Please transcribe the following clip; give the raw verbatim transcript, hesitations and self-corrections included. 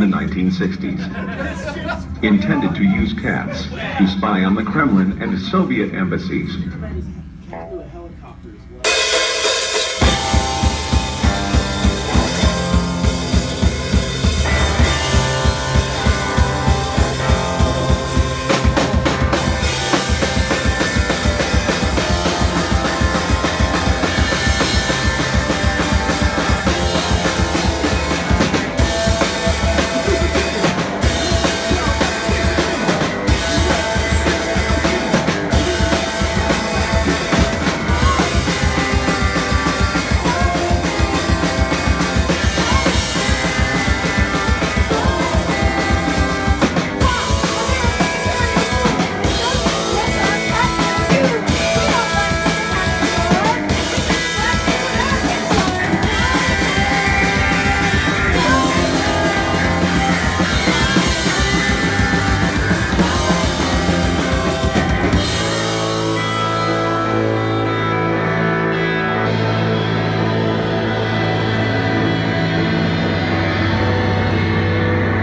the nineteen sixties. Intended to use cats to spy on the Kremlin and Soviet embassies.